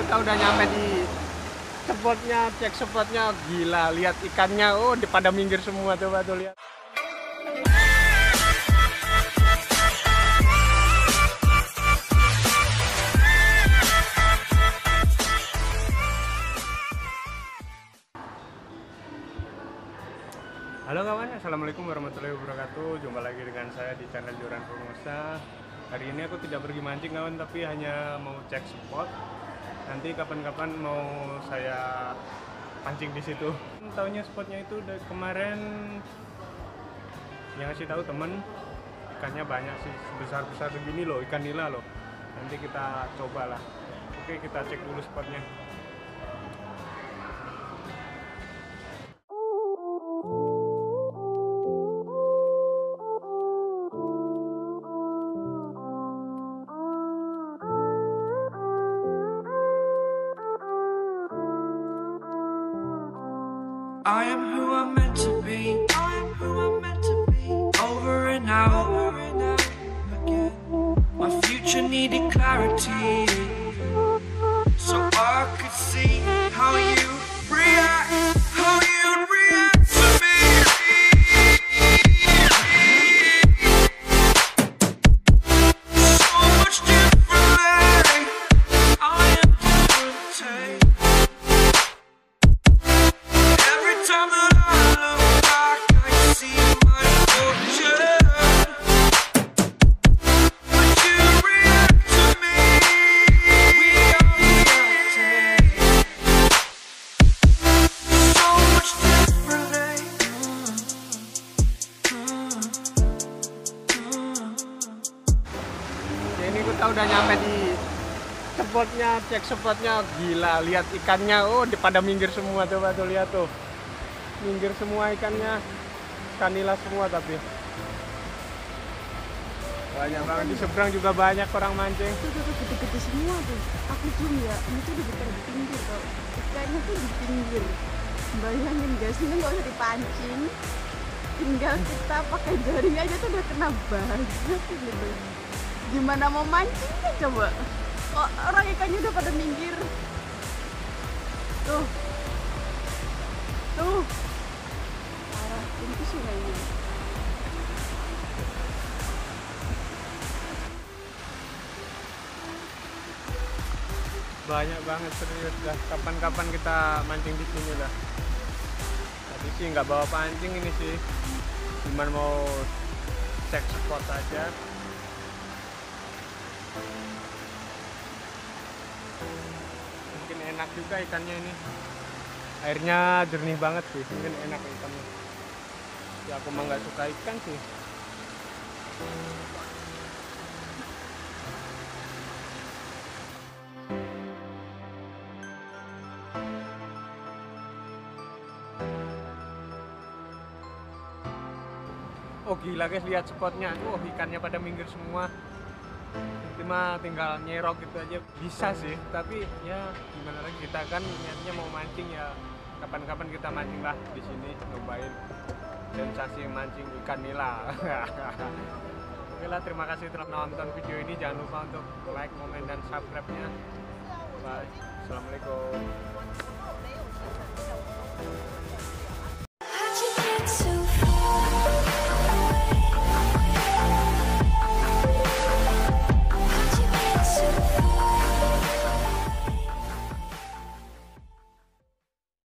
kita udah nyampe di spotnya, cek spotnya, gila, lihat ikannya, oh pada minggir semua, coba tuh lihat. Halo kawan, assalamualaikum warahmatullahi wabarakatuh. Jumpa lagi dengan saya di channel Joran Formosa. Hari ini aku tidak pergi mancing kawan, tapi hanya mau cek spot. Nanti kapan-kapan mau saya pancing di situ. Taunya spotnya itu dari kemarin yang ngasih tahu temen, ikannya banyak sih, besar-besar begini loh, ikan nila loh. Nanti kita cobalah. Oke, kita cek dulu spotnya. I am who I'm meant to be. I am who I'm meant to be. Over and out again. My future needed clarity, so I could see how you react, how you react to me. So much differently. I am different. Time that I look back, I see my fortune. Would you react to me? We are reacting so much differently. Ini kita udah nyampe di spotnya, cek spotnya, gila, lihat ikannya, oh pada minggir semua, coba tuh lihat tuh. Minggir semua ikannya, ikan nila semua, tapi banyak banget. Di seberang juga banyak orang mancing. Tuh gede-gede semua tuh. Aku zoom ya, ini tuh udah di pinggir kok. Ikannya tuh di pinggir. Bayangin guys, ini nggak usah dipancing, tinggal kita pakai jaring aja tuh udah kena banget gitu. Gimana mau mancingnya coba? Oh, orang ikannya udah pada minggir. Tuh. Parah, ini sungainya. Banyak banget, serius dah. Kapan-kapan kita mancing di sini dah. Tadi sih nggak bawa pancing ini sih, cuman mau cek spot aja. Mungkin enak juga ikannya ini. Airnya jernih banget sih, mungkin enak ikannya. Ya aku mah nggak suka ikan sih. Oh gila guys, lihat spotnya. Oh ikannya pada minggir semua. Nanti mah tinggal nyerok gitu aja bisa sih, tapi ya gimana lagi, kita kan niatnya mau mancing ya. Kapan-kapan kita mancing lah di sini, nyobain sensasi mancing ikan nila. Oke lah, terima kasih telah nonton video ini. Jangan lupa untuk like, komen, dan subscribe-nya. Bye. Assalamualaikum.